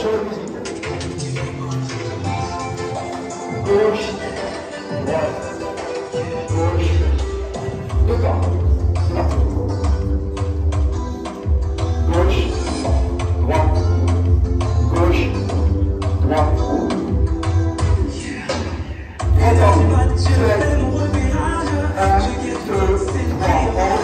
sur la musique. Gauche, droite, gauche, devant. C'est parti. Gauche, droite, gauche, droite. Attends, 7, 1, 2, 3,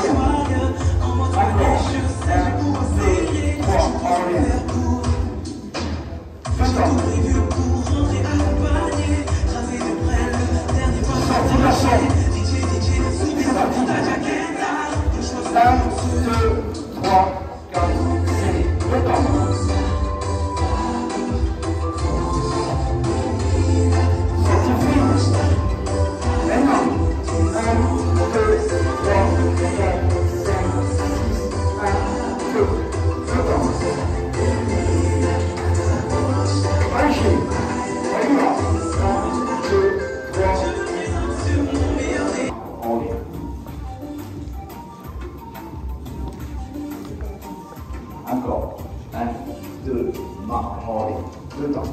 encore. 1, 2, marche, en ligne. 2 temps.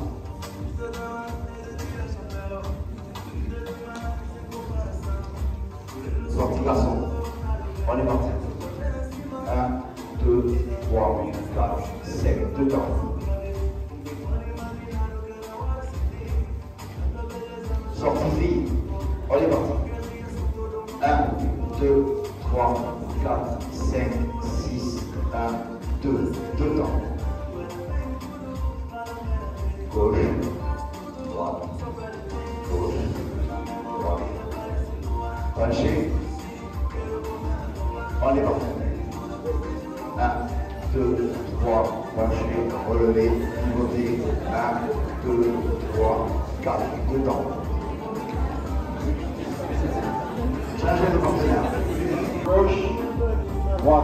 Sortie garçon. On est parti. 1, 2, 3, 4, 5. 2 temps. Sortie fille. On est parti. 1, 2, 3, 4, 5, 6, 1, 2, 2 temps. Gauche, droite, gauche, droite. Penché. On est parti. 1, 2, 3, penché, relevé, pivoté. 1, 2, 3, 4, 2 temps. Changez de partenaire. Gauche, droite.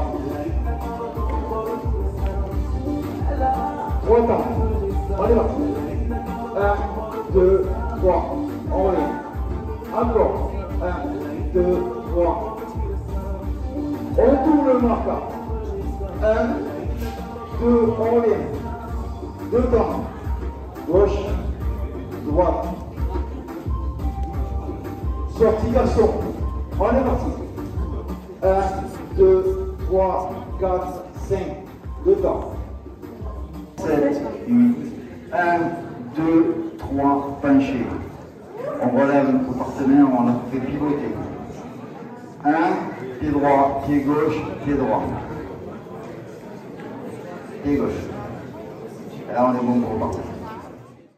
3 temps. On est parti. 1, 2, 3. On est. Encore. 1, 2, 3. On tourne le marqueur. 1, 2, on est. 2 temps. Gauche, droite. Sortie garçon. On est parti. 1, 2, 3, 4, 5. 2 temps. 7, 8. 1, 2, 3, penché. On relève notre partenaire, on a fait pivoter. 1, pied droit, pied gauche, pied droit. Pied gauche. Et là on est bon pour repartir.